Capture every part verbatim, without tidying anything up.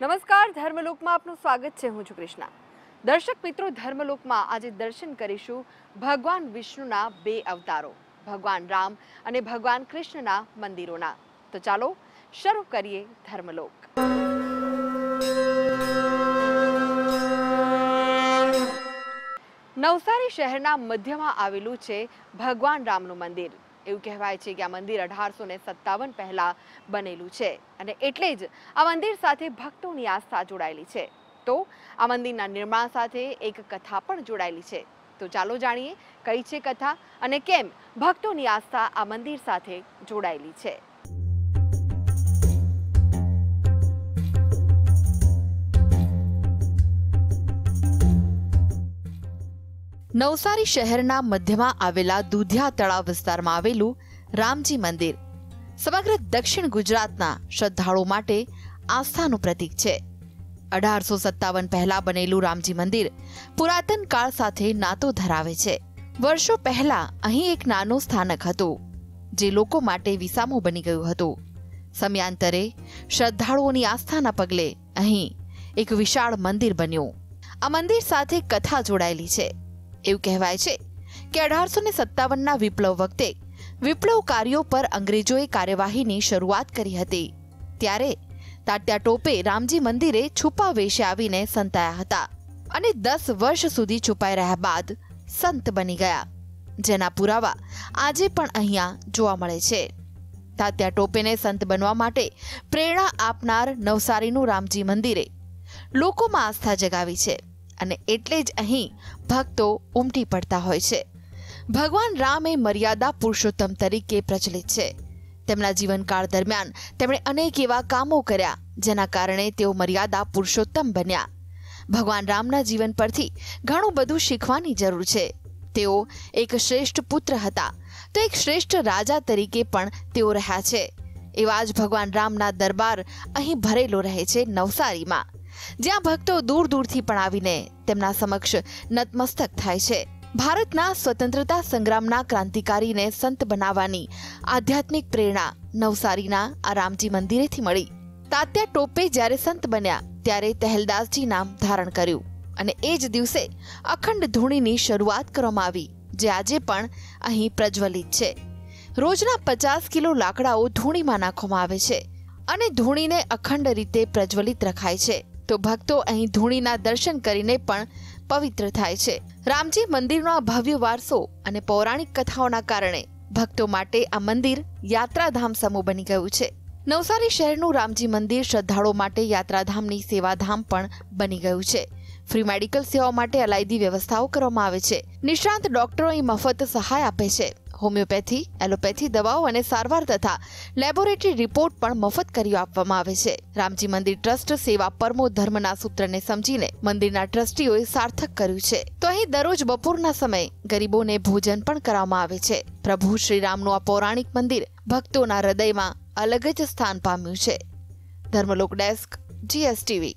નમસ્કાર, ધર્મલોકમાં આપનું સ્વાગત છે। હું છું કૃષ્ણા। દર્શક મિત્રો, ધર્મલોકમાં આજે દર્શન કરીશું ભગવાન વિષ્ણુના બે અવતારો, ભગવાન રામ અને ભગવાન કૃષ્ણના મંદિરોના। તો ચાલો શરૂ કરીએ ધર્મલોક। નવસારી શહેરના મધ્યમાં આવેલું છે ભગવાન રામનું મંદિર। એવું કહેવાય છે કે આ મંદિર અઢારસો ને સત્તાવન પહેલા બનેલું છે અને એટલે જ આ મંદિર સાથે ભક્તોની આસ્થા જોડાયેલી છે। તો આ મંદિરના નિર્માણ સાથે એક કથા પણ જોડાયેલી છે। તો ચાલો જાણીએ કઈ છે કથા અને કેમ ભક્તોની આસ્થા આ મંદિર સાથે જોડાયેલી છે। નવસારી શહેરના મધ્યમાં આવેલા દુધિયા તળાવ વિસ્તારમાં આવેલું રામજી મંદિર સમગ્ર દક્ષિણ ગુજરાતના શ્રદ્ધાળુઓ માટે આસ્થાનું પ્રતીક છે। અઢારસો સત્તાવન પહેલા બનેલું રામજી મંદિર પુરાતન કાળ સાથે નાતો ધરાવે છે। વર્ષો પહેલા અહીં એક નાનું સ્થાનક હતું જે લોકો માટે વિસામો બની ગયું હતું। સમયાંતરે શ્રદ્ધાળુઓની આસ્થાના પગલે અહીં એક વિશાળ મંદિર બન્યું। આ મંદિર સાથે કથા જોડાયેલી છે। એવું કહેવાય છે કે અઢારસો ને સત્તાવનના વિપ્લવ વખતે વિપ્લવકારીઓ પર અંગ્રેજોએ કાર્યવાહીની શરૂઆત કરી હતી। ત્યારે તાત્યા ટોપે રામજી મંદિરે છુપા વેશે આવીને સંતાયા હતા અને દસ વર્ષ સુધી છુપાઈ રહ્યા બાદ સંત બની ગયા, જેના પુરાવા આજે પણ અહીંયા જોવા મળે છે। તાત્યા ટોપેને સંત બનવા માટે પ્રેરણા આપનાર નવસારીનું રામજી મંદિરે લોકોમાં આસ્થા જગાવી છે અને એટલે જ અહીં ભક્તો ઉમટી પડતા હોય છે। ભગવાન રામ એ મર્યાદા પુરુષોત્તમ તરીકે પ્રચલિત છે। તેમના જીવનકાળ દરમિયાન તેમણે અનેક એવા કામો કર્યા જેના કારણે તેઓ મર્યાદા પુરુષોત્તમ બન્યા। ભગવાન રામના જીવન પરથી ઘણું બધું શીખવાની જરૂર છે। તેઓ એક શ્રેષ્ઠ પુત્ર હતા તો એક શ્રેષ્ઠ રાજા તરીકે પણ તેઓ રહ્યા છે। એવા જ ભગવાન રામના દરબાર અહીં ભરેલો રહે છે નવસારીમાં, જ્યાં ભક્તો દૂર દૂરથી પણ આવીને તેમના સમક્ષ નતમસ્તક થાય છે। ભારતના સ્વતંત્રતા સંગ્રામના ક્રાંતિકારીને સંત બનાવવાની આધ્યાત્મિક પ્રેરણા નવસારીના આ રામજી મંદિરેથી મળી। તાત્યા ટોપે જ્યારે સંત બન્યા ત્યારે તહેલદાસજી નામ ધારણ કર્યું અને એ જ દિવસે અખંડ ધૂણીની શરૂઆત કરવામાં આવી, જે આજે પણ અહીં પ્રજ્વલિત છે। રોજના પચાસ કિલો લાકડાઓ ધૂણીમાં નાખવામાં આવે છે અને ધૂણીને અખંડ રીતે પ્રજ્વલિત રખાય છે, તો ભક્તો અહીં ધૂણીના દર્શન કરીને પણ પવિત્ર થાય છે। રામજી મંદિરનો આ ભવ્ય વારસો અને પૌરાણિક કથાઓના કારણે ભક્તો માટે આ મંદિર યાત્રાધામ સમૂહ બની ગયું છે। નવસારી શહેરનું રામજી મંદિર શ્રદ્ધાળુઓ માટે યાત્રાધામની સેવાધામ પણ બની ગયું છે। ફ્રી મેડિકલ સેવાઓ માટે અલાયદી વ્યવસ્થાઓ કરવામાં આવે છે। નિષ્ણાંત ડોક્ટરો અહીં મફત સહાય આપે છે। હોમિયોપેથી, એલોપેથી દવાઓ અને સારવાર તથા લેબોરેટરી રિપોર્ટ પણ મફત કરી આપવામાં આવે છે। રામજી મંદિર ટ્રસ્ટ સેવા પરમો ધર્મના સૂત્રને સમજીને મંદિરના ટ્રસ્ટીઓએ સાર્થક કર્યું છે। તો અહીં દરરોજ બપોરના સમયે ગરીબોને ભોજન પણ કરવામાં આવે છે। પ્રભુ શ્રીરામનું આ પૌરાણિક મંદિર ભક્તોના હૃદયમાં અલગ જ સ્થાન પામ્યું છે। Dharmalok desk, GSTV.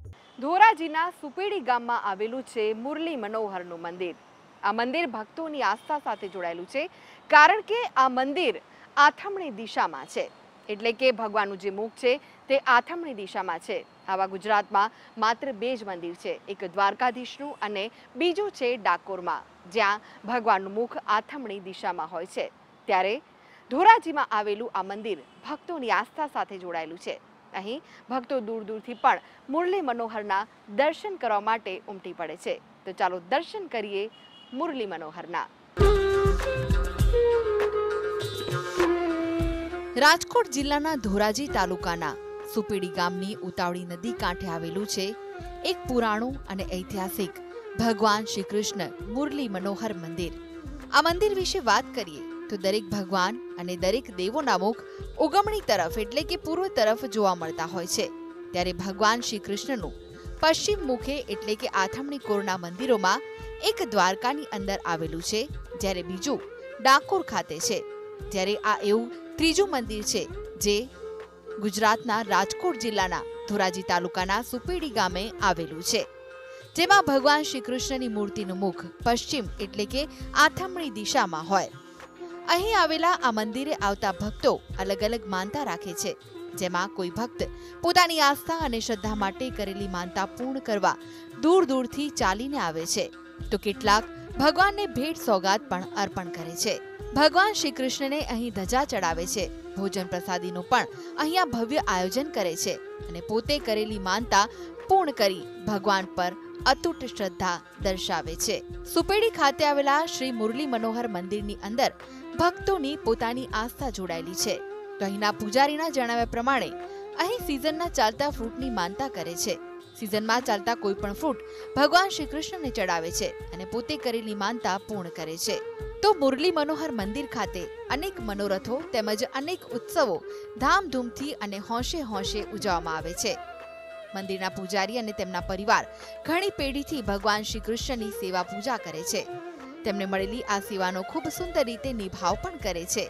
ધોરાજીના સુપેડી ગામમાં આવેલું છે મુરલી મનોહરનું મંદિર। આ મંદિર ભક્તોની આસ્થા સાથે જોડાયેલું છે, કારણ કે આ મંદિર આથમણી દિશામાં છે, એટલે કે ભગવાનનું જે મુખ છે તે આથમણી દિશામાં છે। આવા ગુજરાતમાં માત્ર બે જ મંદિર છે, એક દ્વારકાધીશનું અને બીજું છે ડાકોરમાં, જ્યાં ભગવાનનું મુખ આથમણી દિશામાં હોય છે। ત્યારે ધોરાજીમાં આવેલું આ મંદિર ભક્તોની આસ્થા સાથે જોડાયેલું છે। અહીં ભક્તો દૂર દૂરથી પણ મુરલી મનોહરના દર્શન કરવા માટે ઉમટી પડે છે। તો ચાલો દર્શન કરીએ મુરલી મનોહરના। રાજકોટ જિલ્લાના ધોરાજી તાલુકાના સુપેડી ગામની ઉતાવળી નદી કાંઠે આવેલું છે એક પુરાણું અને ઐતિહાસિક ભગવાન શ્રી કૃષ્ણ મુરલી મનોહર મંદિર। આ મંદિર વિશે વાત કરીએ તો દરેક ભગવાન અને દરેક દેવોના મુખ ઉગમણી તરફ એટલે કે પૂર્વ તરફ જોવા મળતા હોય છે। ત્યારે ભગવાન શ્રી કૃષ્ણનું પશ્ચિમ મુખે એટલે કે આથમણી કોરના મંદિરોમાં એક દ્વારકાની અંદર આવેલું છે, જ્યારે બીજું ડાકોર ખાતે છે। જ્યારે આ એવું ત્રીજું મંદિર છે જે ગુજરાતના રાજકોટ જિલ્લાના ધોરાજી તાલુકાના સુપેડી ગામે આવેલું છે, જેમાં ભગવાન શ્રી કૃષ્ણની મૂર્તિનું મુખ પશ્ચિમ એટલે કે આથમણી દિશામાં હોય। અહીં આવેલા આ મંદિરે આવતા ભક્તો અલગ અલગ માનતા રાખે છે। જેમાં કોઈ ભક્ત પોતાની આસ્થા અને શ્રદ્ધા માટે કરેલી માનતા પૂર્ણ કરવા દૂર દૂરથી ચાલીને આવે છે, તો કેટલાક ભગવાનને ભેટ સોગાદ પણ અર્પણ કરે છે. ભગવાન શ્રી કૃષ્ણને અહીં ધજા ચડાવે છે, ભોજન પ્રસાદીનું પણ અહીંયા ભવ્ય આયોજન કરે છે અને પોતે કરેલી માનતા પૂર્ણ કરી ભગવાન પર અતૂટ શ્રદ્ધા દર્શાવે છે. સુપેડી ખાતે આવેલા શ્રી મુરલી મનોહર મંદિરની અંદર ભક્તોની પોતાની આસ્થા જોડાયેલી છે. તો અહીંના પૂજારીના જણાવ્યા પ્રમાણે અહીં સિઝનના ચાલતા ફ્રૂટની માનતા કરે છે. સિઝનમાં ચાલતા કોઈ પણ ફ્રૂટ ભગવાન શ્રી કૃષ્ણને ચડાવે છે અને પોતે કરેલી માનતા પૂર્ણ કરે છે. તો મુરલી મનોહર મંદિર ખાતે અનેક મનોરથો તેમજ અનેક ઉત્સવો ધામધૂમથી અને હોંશે હોંશે ઉજવવામાં આવે છે. મંદિરના પૂજારી અને તેમના પરિવાર ઘણી પેઢીથી ભગવાન શ્રી કૃષ્ણની સેવા પૂજા કરે છે. તેમને મળેલી આ સેવાનો ખૂબ સુંદર રીતે નિભાવ પણ કરે છે.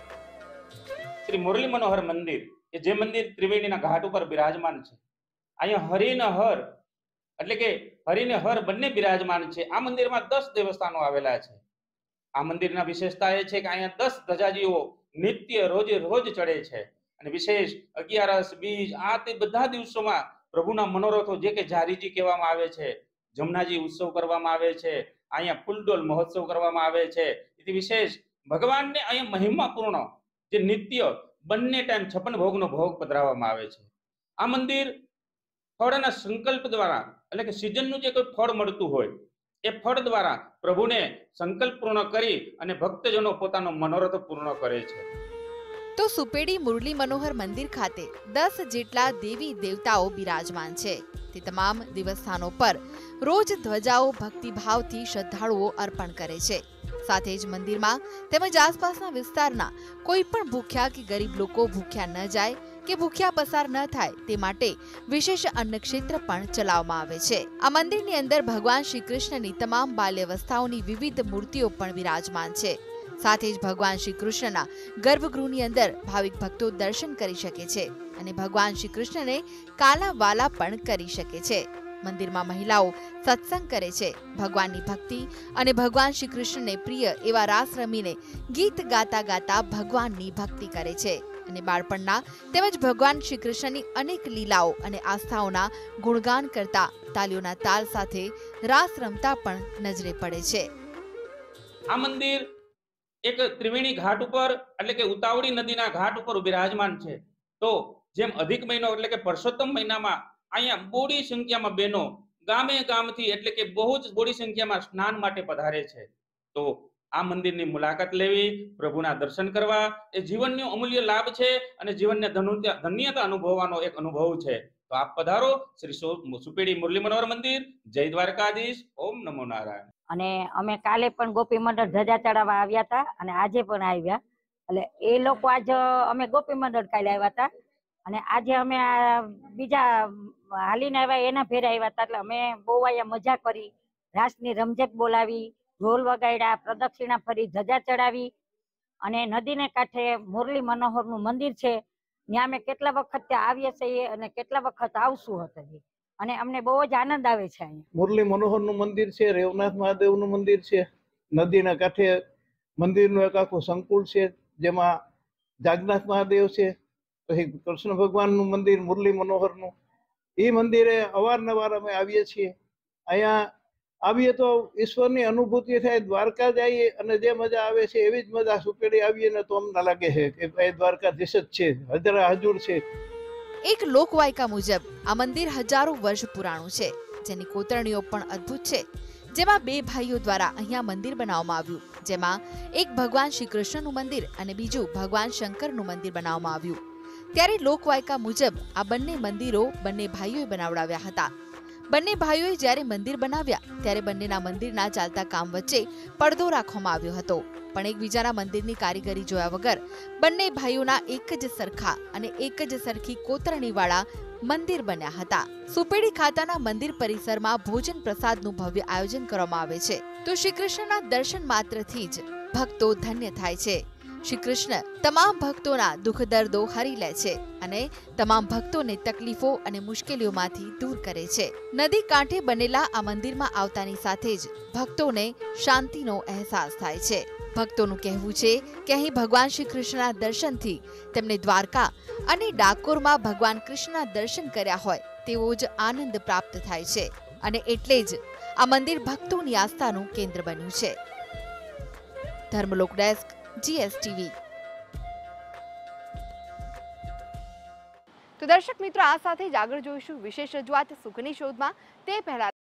શ્રી મુરલી મનોહર મંદિર એ જે મંદિર ત્રિવેણીના ઘાટ ઉપર બિરાજમાન છે, અહીંયા હરિને હર એટલે કે હરિને હર બંને બિરાજમાન છે. આ મંદિરમાં દસ દેવસ્થાનો આવેલા છે. આ મંદિરના વિશેષતા એ છે કે અહીંયા દસ ધજાજીઓ નિત્ય રોજે રોજ ચડે છે અને વિશેષ અગિયારસ, બીજ આ તે બધા દિવસોમાં પ્રભુના મનોરથો જે કે જારીજી કહેવામાં આવે છે, જમનાજી ઉત્સવ કરવામાં આવે છે, અહીંયા ફૂલડોલ મહોત્સવ કરવામાં આવે છે. એથી વિશેષ ભગવાનને અહીંયા મહિમાપૂર્ણ જે નિત્ય બંને ટાઈમ છપ્પન ભોગનો ભોગ પધરાવવામાં આવે છે. આ મંદિર ફળના સંકલ્પ દ્વારા એટલે કે સિઝનનું જે કોઈ ફળ મળતું હોય એ ફળ દ્વારા પ્રભુને સંકલ્પ પૂર્ણ કરી અને ભક્તજનો પોતાનો મનોરથ પૂર્ણ કરે છે. તો સુપેડી મુરલી મનોહર મંદિર ખાતે દસ જેટલા દેવી દેવતાઓ બિરાજમાન છે. તે તમામ દેવસ્થાનો પર રોજ ધ્વજાઓ ભક્તિભાવથી શ્રદ્ધાળુઓ અર્પણ કરે છે. સાથે જ મંદિરમાં તેમજ આસપાસના વિસ્તારના કોઈ પણ ભૂખ્યા કે ગરીબ લોકો ભૂખ્યા ન જાય કે ભૂખ્યા પસાર ન થાય તે માટે વિશેષ અન્ન ક્ષેત્ર પણ ચલાવવામાં આવે છે. આ મંદિરની અંદર ભગવાન શ્રી કૃષ્ણની તમામ બાલ્યવસ્થાઓની વિવિધ મૂર્તિઓ પણ વિરાજમાન છે. સાથે જ ભગવાન શ્રી કૃષ્ણના ગર્ભગૃહની અંદર ભાવિક ભક્તો દર્શન કરી શકે છે અને ભગવાન શ્રી કૃષ્ણને કાલા વાલા પણ કરી શકે છે. મંદિરમાં મહિલાઓ સત્સંગ કરે છે, ભગવાનની ભક્તિ અને ભગવાન શ્રી કૃષ્ણને પ્રિય એવા રાસ રમીને ગીત ગાતા ગાતા ભગવાનની ભક્તિ કરે છે અને બાળપણના તેમજ ભગવાન શ્રી કૃષ્ણની અનેક લીલાઓ અને આસ્થાઓના ગુણગાન કરતા તાલીઓના તાલ સાથે રાસ રમતા પણ નજરે પડે છે. આ મંદિર એક ત્રિવેણી ઘાટ ઉપર એટલે કે ઉતાવળી નદીના ઘાટ ઉપર બિરાજમાન છે. તો જેમ અધિક મહિનો એટલે કે પરસોત્તમ મહિનામાં અહીંયા બોડી સંખ્યામાં બહેનો ગામે ગામથી એટલે કે બહુ જ બોડી સંખ્યામાં સ્નાન માટે પધારે છે. તો આ મંદિરની મુલાકાત લેવી, પ્રભુના દર્શન કરવા એ જીવનનો અમૂલ્ય લાભ છે અને જીવનને ધન્યતા અનુભવવાનો એક અનુભવ છે. તો આપ પધારો શ્રી સુપેડી મુરલી મનોહર મંદિર. જય દ્વારકાધીશ. ઓમ નમો નારાયણ. અને અમે કાલે પણ ગોપી મંડળ ધજા ચડાવવા આવ્યા હતા અને આજે પણ આવ્યા. એટલે એ લોકો આજ અમે ગોપી મંડળ કાલે આવ્યા હતા અને આજે અમે આ બીજા હાલીને આવ્યા એના ફેર આવ્યા હતા. એટલે અમે બહુ અહીંયા મજા કરી, રાસની રમઝટ બોલાવી, ઢોલ વગાડ્યા, પ્રદક્ષિણા ફરી, ધજા ચડાવી અને નદીને કાંઠે મુરલી મનોહરનું મંદિર છે. ત્યાં અમે કેટલા વખત ત્યાં આવીએ છીએ અને કેટલા વખત આવશું હતા અને અમને બહુ જ આનંદ આવે છે. અહીંયા મુરલી મનોહરનું મંદિર છે, રેવનાથ મહાદેવનું મંદિર છે. નદીના કાંઠે મંદિરનું એક આખું સંકુલ છે જેમાં જાગનાથ મહાદેવ છે, પછી કૃષ્ણ ભગવાનનું મંદિર મુરલી મનોહરનું. એ મંદિરે અવારનવાર અમે આવીએ છીએ. અહીંયા આવીએ તો ઈશ્વરની અનુભૂતિ થાય. દ્વારકા જઈએ અને જે મજા આવે છે એવી જ મજા સુપેડી આવીએ ને તો અમને લાગે છે કે ભાઈ દ્વારકાધીશ જ છે, હજરા હજુર છે. એક લોકવાયકા મુજબ આ મંદિર હજારો વર્ષ પુરાણું છે, જેની કોતરણીઓ પણ અદ્ભુત છે. જેમાં બે ભાઈઓ દ્વારા અહીંયા મંદિર બનાવવામાં આવ્યું, જેમાં એક ભગવાન શ્રી કૃષ્ણનું મંદિર અને બીજું ભગવાન શંકરનું મંદિર બનાવવામાં આવ્યું. ત્યારે લોકવાયકા મુજબ આ બંને મંદિરો બંને ભાઈઓએ બનાવડાવ્યા હતા. બંને ભાઈઓએ જ્યારે મંદિર બનાવ્યા ત્યારે બંનેના મંદિરના ચાલતા કામ વચ્ચે પડદો રાખવામાં આવ્યો હતો, પણ એકબીજાના મંદિરની કારીગરી જોયા વગર બંને ભાઈઓના એક જ સરખા અને એક જ સરખી કોતરણીવાળા મંદિર બન્યા હતા. સુપેડી ખાતાના મંદિર પરિસરમાં ભોજન પ્રસાદનું ભવ્ય આયોજન કરવામાં આવે છે. તો શ્રી કૃષ્ણના દર્શન માત્રથી જ ભક્તો ધન્ય થાય છે. શ્રી કૃષ્ણ તમામ ભક્તોના દુઃખ દર્દો હરી લે છે અને તમામ ભક્તોને તકલીફો અને મુશ્કેલીઓમાંથી દૂર કરે છે. નદી કાંઠે બનેલા આ મંદિરમાં આવતાની સાથે જ ભક્તોને શાંતિનો અહેસાસ થાય છે. ભક્તોનું કહેવું છે કે અહીં ભગવાન શ્રી કૃષ્ણના દર્શનથી તેમને દ્વારકા અને ડાકોરમાં ભગવાન કૃષ્ણના દર્શન કર્યા હોય તેવો જ આનંદ પ્રાપ્ત થાય છે અને એટલે જ આ મંદિર ભક્તોની આસ્થાનું કેન્દ્ર બન્યું છે. Dharmalok desk GSTV. તો દર્શક મિત્રો, આ સાથે જ આગળ જોઈશું વિશેષ રજૂઆત સુખની શોધમાં. તે પહેલા